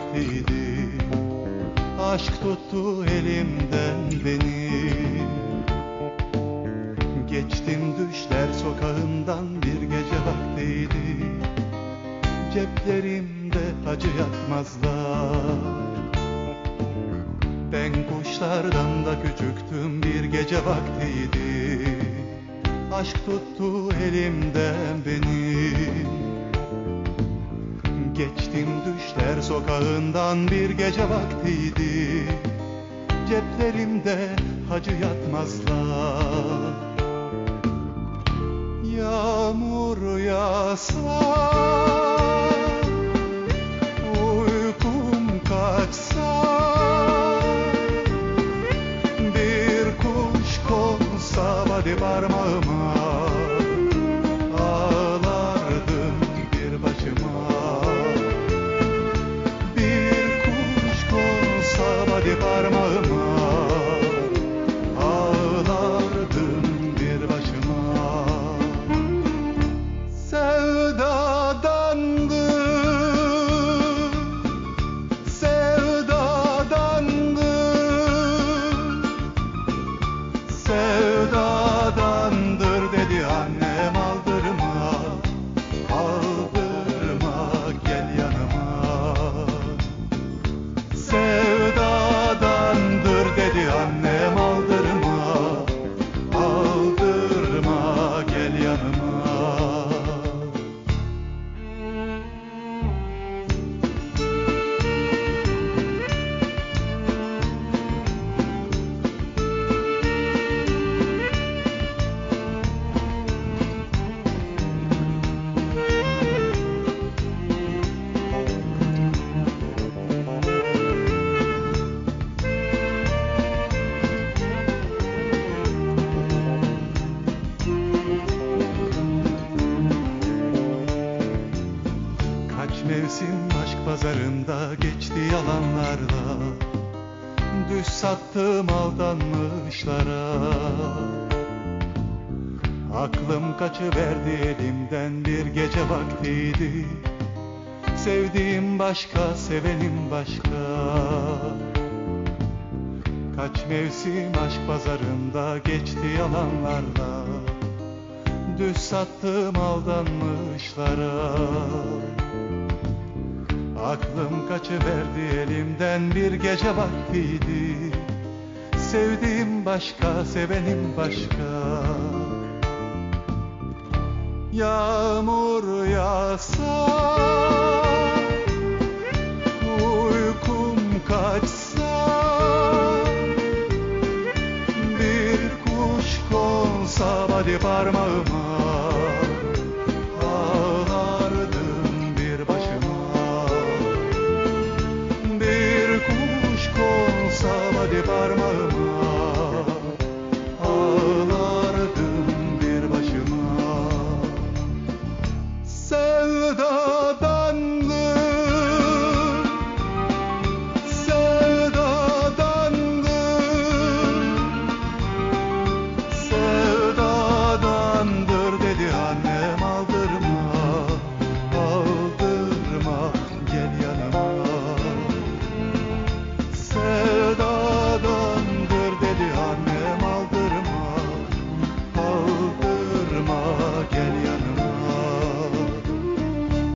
vaktiydi, aşk tuttu elimden beni. Geçtim düşler sokağından, bir gece vaktiydi, ceplerimde acı yakmazlar. Ben kuşlardan da küçüktüm, bir gece vaktiydi, aşk tuttu elimden benim. Geçtim düşler sokağından, bir gece vaktiydi, ceplerimde hacı yatmazlar. Yağmur yağsa, uykum kaçsa, bir kuş konsa vadi parmağıma, ağlardım bir başıma. Bir kuş konsa vadi parmağıma, ağlardım bir başıma. Sevdadandır dedi annem, aldırma, aldırma, gel yanıma. Sevdadandır dedi annem, aldırma, aldırma, gel yanıma. Mevsim aşk pazarında geçti yalanlarla, düş sattım aldanmışlara. Aklım kaçıverdi elimden, bir gece vaktiydi, sevdiğim başka, sevenim başka. Kaç mevsim aşk pazarında geçti yalanlarla, düş sattım aldanmışlara. Aklım kaçıverdi elimden, bir gece vaktiydi, sevdiğim başka, sevenim başka. Yağmur yağsa,